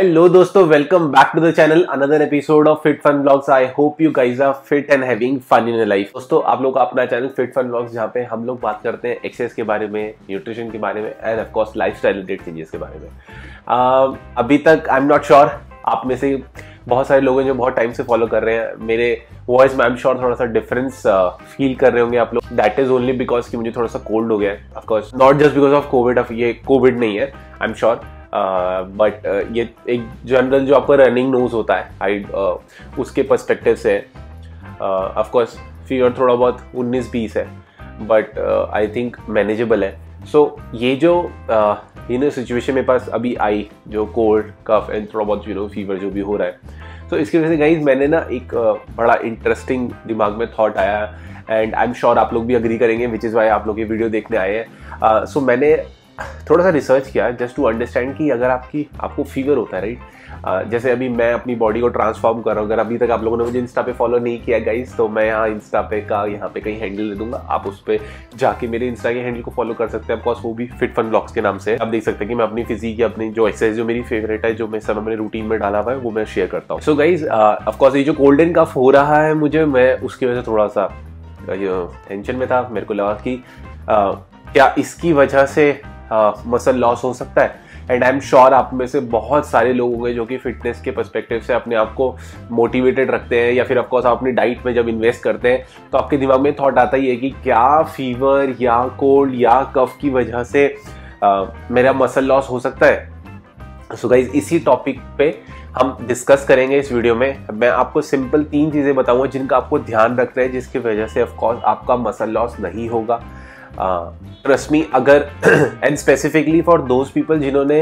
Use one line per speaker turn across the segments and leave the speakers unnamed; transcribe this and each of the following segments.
Hello दोस्तों, welcome back to the channel. Another episode of Fit Fun Vlogs. I hope you guys are fit and having fun in your life. दोस्तों, आप लोग का अपना channel Fit Fun Vlogs जहाँ पे हम लोग बात करते हैं एक्सरसाइज के बारे में, न्यूट्रिशन के बारे में and of course lifestyle related changes के बारे में। अभी तक आई एम नॉट श्योर आप में से बहुत सारे लोग हैं जो बहुत टाइम से फॉलो कर रहे हैं। मेरे वॉइस में आई एम श्योर थोड़ा सा डिफरेंस फील कर रहे होंगे आप लोग। दैट इज ओनली बिकॉज कि मुझे थोड़ा सा कोल्ड हो गया है। Of course not just because of covid, ये कोविड नहीं है, आई एम श्योर। बट ये एक जनरल जो आपका रनिंग नोज होता है उसके पर्सपेक्टिव से ऑफ कोर्स फीवर थोड़ा बहुत 19-20 है, बट आई थिंक मैनेजेबल है। सो ये जो सिचुएशन मेरे पास अभी आई, जो कोल्ड कफ एंड थोड़ा बहुत फीवर जो भी हो रहा है, तो इसकी वजह से गाइज मैंने ना एक बड़ा इंटरेस्टिंग दिमाग में थॉट आया एंड आई एम श्योर आप लोग भी अग्री करेंगे, विच इज़ वाई आप लोग ये वीडियो देखने आए हैं। सो मैंने थोड़ा सा रिसर्च किया जस्ट टू अंडरस्टैंड कि अगर आपको फीवर होता है, राइट, जैसे अभी मैं अपनी बॉडी को ट्रांसफॉर्म कर रहा हूँ। अगर अभी तक आप लोगों ने मुझे इंस्टा पे फॉलो नहीं किया गाइस, तो मैं यहाँ इंस्टा पे यहाँ पे कहीं हैंडल दे दूंगा, आप उस पर जाके मेरे इंस्टा के हैंडल को फॉलो कर सकते हैं। ऑफकोर्स वो भी फिट फन ब्लॉग्स के नाम से। आप देख सकते हैं कि मैं अपनी फिजिक या अपनी जो एक्सरसाइज जो मेरी फेवरेट है, जो मैं सब अपने रूटीन में डाला हुआ है, वो मैं शेयर करता हूँ। सो गाइज ऑफकोर्स ये जो कोल्ड एंड कफ हो रहा है मुझे, मैं उसकी वजह से थोड़ा सा टेंशन में था। मेरे को लगा कि क्या इसकी वजह से मसल लॉस हो सकता है। एंड आई एम श्योर आप में से बहुत सारे लोग होंगे जो कि फिटनेस के पर्सपेक्टिव से अपने आप को मोटिवेटेड रखते हैं, या फिर ऑफकोर्स आप अपनी डाइट में जब इन्वेस्ट करते हैं तो आपके दिमाग में थॉट आता ही है कि क्या फीवर या कोल्ड या कफ की वजह से मेरा मसल लॉस हो सकता है। सो गाइज इसी टॉपिक पे हम डिस्कस करेंगे इस वीडियो में। मैं आपको सिंपल 3 चीज़ें बताऊंगा जिनका आपको ध्यान रखना है, जिसकी वजह से ऑफकोर्स आपका मसल लॉस नहीं होगा। ट्रस्ट मी, अगर and specifically for those people जिन्होंने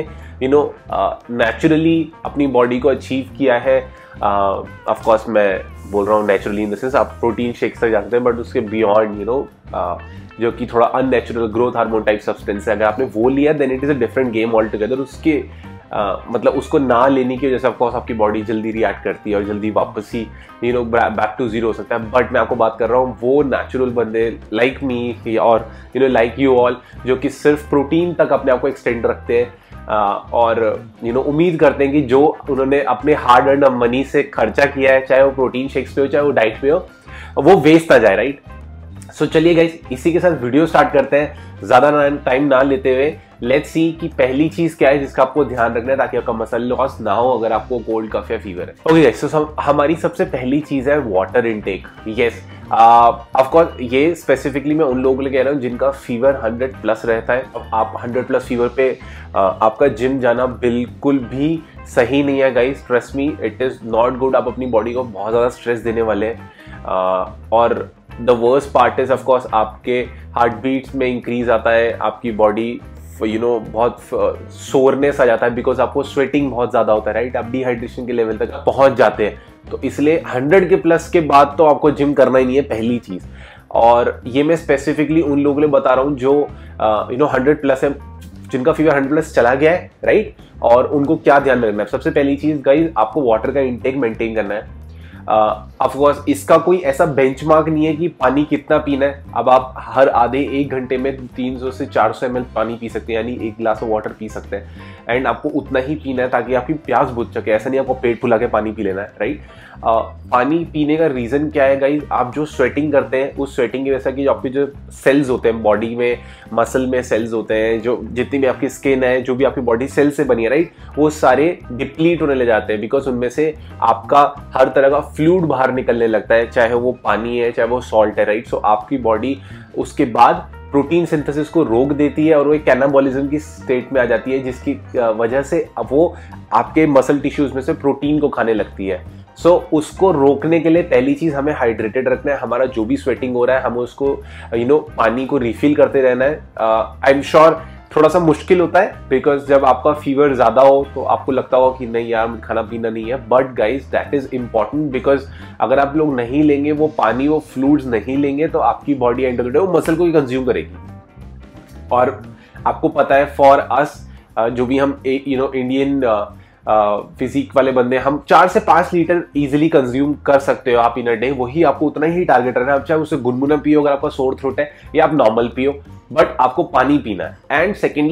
नेचुरली अपनी बॉडी को अचीव किया है। ऑफ कोर्स मैं बोल रहा हूँ नेचुरली इन द सेंस आप प्रोटीन शेक्स तक जा सकते हैं, बट उसके बियॉन्ड जो कि थोड़ा unnatural growth hormone type substance है, अगर आपने वो लिया then it is a different game altogether. उसके मतलब उसको ना लेने की वजह से ऑफकोर्स आपकी बॉडी जल्दी रिएक्ट करती है और जल्दी वापस ही बैक टू जीरो हो सकता है। बट मैं आपको बात कर रहा हूँ वो नेचुरल बंदे लाइक मी और लाइक यू ऑल, जो कि सिर्फ प्रोटीन तक अपने आप को एक्सटेंड रखते हैं और उम्मीद करते हैं कि जो उन्होंने अपने हार्ड अर्न मनी से खर्चा किया है, चाहे वो प्रोटीन शेक्स पे हो चाहे वो डाइट पे हो, वो वेस्ट ना जाए, राइट। सो चलिए गाइस इसी के साथ वीडियो स्टार्ट करते हैं, ज़्यादा टाइम ना लेते हुए। लेट्स सी कि पहली चीज क्या है जिसका आपको ध्यान रखना है ताकि आपका मसल लॉस ना हो अगर आपको कोल्ड कफ या फीवर है। ओके गाइस, सो हमारी सबसे पहली चीज है water intake. Yes, of course ये स्पेसिफिकली मैं उन लोगों के लिए कह रहा हूँ जिनका फीवर 100+ रहता है। अब आप 100+ फीवर पे आपका जिम जाना बिल्कुल भी सही नहीं है guys, trust me, it is not good. आप अपनी बॉडी को बहुत ज्यादा स्ट्रेस देने वाले हैं और the worst part is of course आपके हार्ट बीट्स में इंक्रीज आता है, आपकी बॉडी बहुत सोरनेस आ जाता है बिकॉज आपको स्वेटिंग बहुत ज्यादा होता है, राइट। आप डिहाइड्रेशन के लेवल तक पहुंच जाते हैं, तो इसलिए 100 के प्लस के बाद तो आपको जिम करना ही नहीं है, पहली चीज। और ये मैं स्पेसिफिकली उन लोगों के लिए बता रहा हूँ जो 100+ है, जिनका फीवर 100+ चला गया है, राइट। और उनको क्या ध्यान में रखना है, सबसे पहली चीज गाइस आपको वाटर का इंटेक मेंटेन करना है। ऑफ कोर्स इसका कोई ऐसा बेंचमार्क नहीं है कि पानी कितना पीना है। अब आप हर आधे 1 घंटे में 300 से 400 ml पानी पी सकते हैं, यानी 1 गिलास वाटर पी सकते हैं एंड आपको उतना ही पीना है ताकि आपकी प्यास बुझ सके। ऐसा नहीं आपको पेट फुला के पानी पी लेना है, राइट। पानी पीने का रीजन क्या है गाइस, आप जो स्वेटिंग करते हैं उस स्वेटिंग की वजह से कि आपके जो सेल्स होते हैं बॉडी में, मसल में सेल्स होते हैं, जो जितनी भी आपकी स्किन है, जो भी आपकी बॉडी सेल से बनी है, राइट, वो सारे डिप्लीट होने लग जाते हैं बिकॉज उनमें से आपका हर तरह का फ्लूइड बाहर निकलने लगता है, चाहे वो पानी है चाहे वो सॉल्ट है, राइट। सो आपकी बॉडी उसके बाद प्रोटीन सिंथेसिस को रोक देती है और वो एक कैनाबॉलिज्म की स्टेट में आ जाती है, जिसकी वजह से वो आपके मसल टिश्यूज में से प्रोटीन को खाने लगती है। सो उसको रोकने के लिए पहली चीज हमें हाइड्रेटेड रखना है। हमारा जो भी स्वेटिंग हो रहा है हमें उसको पानी को रिफिल करते रहना है। आई एम श्योर थोड़ा सा मुश्किल होता है बिकॉज जब आपका फीवर ज्यादा हो तो आपको लगता होगा कि नहीं यार खाना पीना नहीं है, but guys that is important because अगर आप लोग नहीं लेंगे वो पानी, वो फ्लूइड्स नहीं लेंगे तो आपकी body and of the day वो मसल को ही कंज्यूम करेगी। और आपको पता है फॉर अस जो भी हम इंडियन फिजिक वाले बंदे, हम 4 से 5 लीटर इजीली कंज्यूम कर सकते हो आप इन अ डे। वही आपको उतना ही टारगेट रखना है। आप चाहे उसे गुनगुना पियो अगर आपका सोर थ्रोट है, या आप नॉर्मल पियो, बट आपको पानी पीना है। एंड सेकेंडली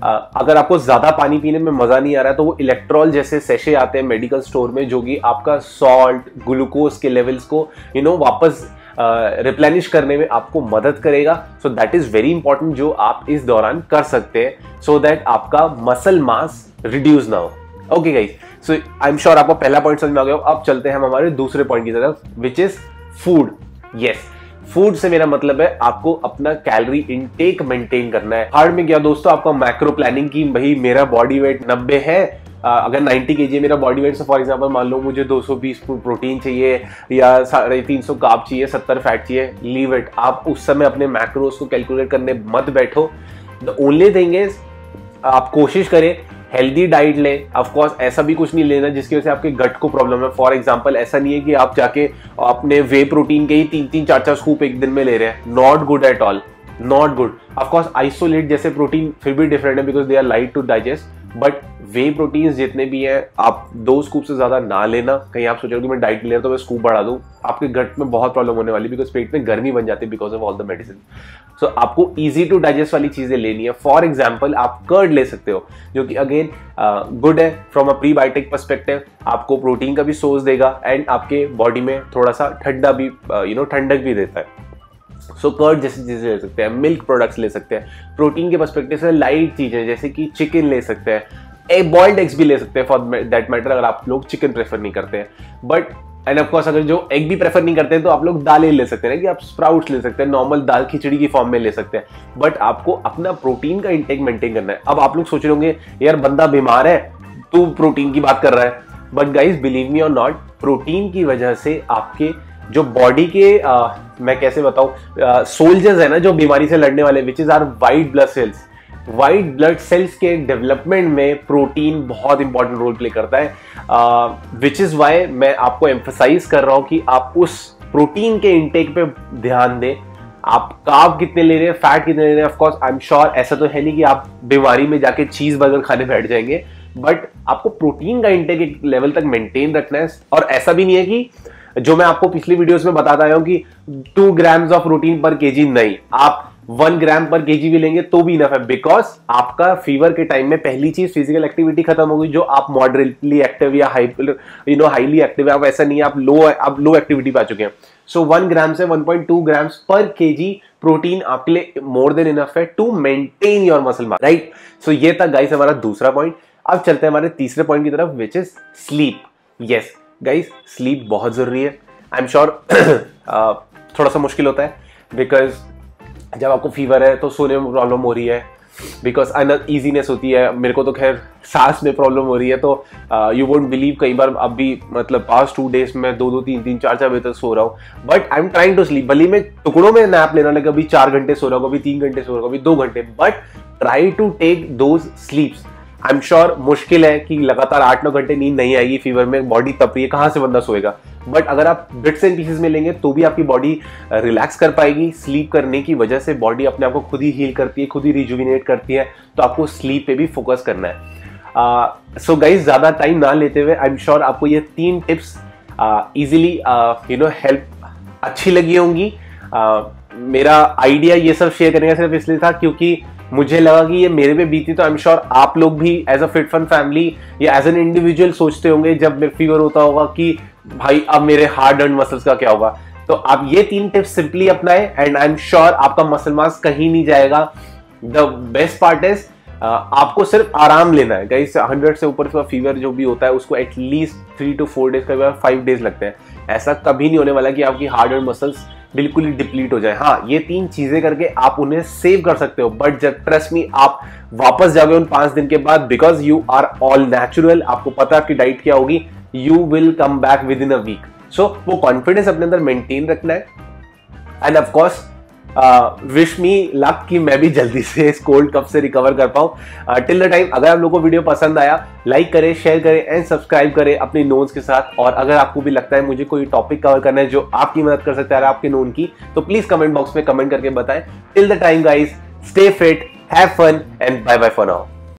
अगर आपको ज्यादा पानी पीने में मजा नहीं आ रहा है तो वो इलेक्ट्रॉल जैसे सेशे आते हैं मेडिकल स्टोर में, जो कि आपका सॉल्ट ग्लूकोज के लेवल्स को वापस रिप्लेनिश करने में आपको मदद करेगा। So that is very important, जो आप इस दौरान कर सकते हैं सो दैट आपका मसल मास रिड्यूस ना हो। Okay guys, so I am sure आपको पहला पॉइंट समझ में आ गया। अब चलते हैं हम हमारे दूसरे पॉइंट की तरफ, which is food. Yes, food से मेरा मतलब है आपको अपना कैलोरी इनटेक मेंटेन करना है। हार्ड में क्या दोस्तों, आपका मैक्रो प्लानिंग की, भाई मेरा बॉडी वेट 90 है, अगर 90 kg मेरा बॉडी वेट, फॉर एग्जांपल मान लो मुझे 220 प्रोटीन चाहिए या 350 कार्ब चाहिए, 70 फैट चाहिए, लीव इट। आप उस समय अपने मैक्रोस को कैलकुलेट करने मत बैठो। द ओनली थिंग इज आप कोशिश करें हेल्दी डाइट लें। ऑफ कोर्स ऐसा भी कुछ नहीं लेना जिसकी वजह से आपके गट को प्रॉब्लम है। फॉर एग्जांपल ऐसा नहीं है कि आप जाके अपने वे प्रोटीन के ही 3-3, 4-4 स्कूप एक दिन में ले रहे हैं, not good at all, not good. Of course isolate जैसे प्रोटीन फिर भी डिफरेंट है because they are light to digest, but whey proteins जितने भी हैं आप 2 स्कूप से ज्यादा ना लेना। कहीं आप सोचोगे मैं डाइट ले रहा हूं तो मैं स्कूप बढ़ा दूं, आपके गट में बहुत प्रॉब्लम होने वाली, बिकॉज पेट में गर्मी बन जाती है because of all the medicine. So आपको इजी टू डाइजेस्ट वाली चीजें लेनी है। फॉर एग्जाम्पल आप कर्ड ले सकते हो, जो कि अगेन गुड है फ्रॉम अ प्रीबायोटिक पर्सपेक्टिव, आपको प्रोटीन का भी सोर्स देगा एंड आपके बॉडी में थोड़ा सा ठंडा भी ठंडक भी देता है। सो कर्ड जैसी चीजें ले सकते हैं, मिल्क प्रोडक्ट्स ले सकते हैं। प्रोटीन के पर्सपेक्टिव से लाइट चीजें जैसे कि चिकन ले सकते हैं, एक बॉइल्ड एग्स भी ले सकते हैं फॉर दैट मैटर, अगर आप लोग चिकन प्रेफर नहीं करते हैं। बट एंड ऑफ कोर्स अगर जो एग भी प्रेफर नहीं करते हैं तो आप लोग दालें ले सकते हैं, कि आप स्प्राउट्स ले सकते हैं, नॉर्मल दाल खिचड़ी की फॉर्म में ले सकते हैं। बट आपको अपना प्रोटीन का इंटेक मेंटेन करना है। अब आप लोग सोच रहे होंगे यार बंदा बीमार है तू प्रोटीन की बात कर रहा है, बट गाइज बिलीव मी और नॉट, प्रोटीन की वजह से आपके जो बॉडी के मैं कैसे बताऊं, सोल्जर्स है ना जो बीमारी से लड़ने वाले, which is our white blood cells, white blood cells के डेवलपमेंट में प्रोटीन बहुत इंपॉर्टेंट रोल प्ले करता है। विच इज वाई मैं आपको एम्फसाइज कर रहा हूं कि आप उस प्रोटीन के इंटेक पे ध्यान दें। आप कार्ब कितने ले रहे हैं, फैट कितने ले रहे हैं। Of course I am sure ऐसा तो है नहीं कि आप बीमारी में जाके चीज बर्गर खाने बैठ जाएंगे, बट आपको प्रोटीन का इंटेक एक लेवल तक मेंटेन रखना है। और ऐसा भी नहीं है कि जो मैं आपको पिछली वीडियोस में बताता आया हूं कि 2 grams of protein per KG, नहीं, आप 1 ग्राम पर केजी भी लेंगे तो भी इनफ है, बिकॉज आपका फीवर के टाइम में पहली चीज फिजिकल एक्टिविटी खत्म होगी। जो आप मॉडरेटली एक्टिव या हाईली एक्टिव है, आप ऐसा नहीं है आप लो एक्टिविटी पे आ चुके हैं। सो 1 ग्राम से 1.2 ग्राम्स पर केजी प्रोटीन आपके लिए मोर देन इनफ है to maintain your muscle mass, right. So ये था गाइस हमारा दूसरा पॉइंट। अब चलते हैं हमारे तीसरे पॉइंट की तरफ, which is sleep. Yes guys, sleep बहुत जरूरी है। आई एम श्योर थोड़ा सा मुश्किल होता है बिकॉज जब आपको फीवर है तो सोने में प्रॉब्लम हो रही है, बिकॉज ईजीनेस होती है। मेरे को तो खैर सांस में प्रॉब्लम हो रही है, तो यू वोंट बिलीव कई बार अब भी मतलब पास्ट 2 डेज में 2-2, 3-3, 4-4 बजे तक सो रहा हूँ, but I am trying to sleep. भले मैं टुकड़ों में नैप लेना, लगा कभी 4 घंटे सो रहा हूँ, कभी 3 घंटे सो रहा हूँ, कभी 2 घंटे, but try to take those sleeps. I am sure मुश्किल है कि लगातार 8-9 घंटे नींद नहीं आएगी फीवर में, बॉडी तप रही है, कहां से बंदा सोएगा। बट अगर आप बिट्स एंड पीसेस में लेंगे तो भी आपकी बॉडी रिलैक्स कर पाएगी। स्लीप करने की वजह से बॉडी अपने आप को खुद ही हील करती है, खुद ही रिजुविनेट करती है, तो आपको स्लीप पे भी फोकस करना है। सो गाइज ज्यादा टाइम ना लेते हुए आई एम श्योर आपको ये 3 टिप्स इजीली हेल्प अच्छी लगी होंगी। मेरा आइडिया ये सब शेयर करने का सिर्फ इसलिए था क्योंकि मुझे लगा कि ये मेरे पे बीती, तो आई एम श्योर आप लोग भी as a fit fun family या एज एन इंडिविजुअल सोचते होंगे जब मेरे फीवर होता होगा कि भाई अब मेरे हार्ड अर्न मसल्स का क्या होगा। तो आप ये 3 टिप्स सिंपली अपनाएं एंड आई एम श्योर आपका मसल मास कहीं नहीं जाएगा। द बेस्ट पार्ट इज आपको सिर्फ आराम लेना है गाइस। 100 से ऊपर का फीवर जो भी होता है उसको एटलीस्ट 3 to 4 डेज, कई बार 5 डेज लगते हैं। ऐसा कभी नहीं होने वाला कि आपकी हार्ड अर्न मसल्स बिल्कुल ही डिप्लीट हो जाए। हाँ, ये 3 चीजें करके आप उन्हें सेव कर सकते हो, बट जब ट्रस्ट मी आप वापस जाओगे उन 5 दिन के बाद, because you are all natural, आपको पता है आपकी डाइट क्या होगी, you will come back within a week. So वो कॉन्फिडेंस अपने अंदर मेंटेन रखना है and of course wish me luck कि मैं भी जल्दी से इस कोल्ड कप से रिकवर कर पाऊं। टिल द टाइम अगर आप लोगों को वीडियो पसंद आया, लाइक करें, शेयर करें एंड सब्सक्राइब करें अपने नोन्स के साथ। और अगर आपको भी लगता है मुझे कोई टॉपिक कवर करना है जो आपकी मदद कर सकता है आपके नोन की, तो प्लीज कमेंट बॉक्स में कमेंट करके बताएं। Till the time guys, stay fit, have fun and bye bye for now.